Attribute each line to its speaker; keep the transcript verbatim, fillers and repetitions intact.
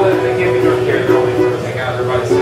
Speaker 1: the, they can't be during care, they're only for take out everybody's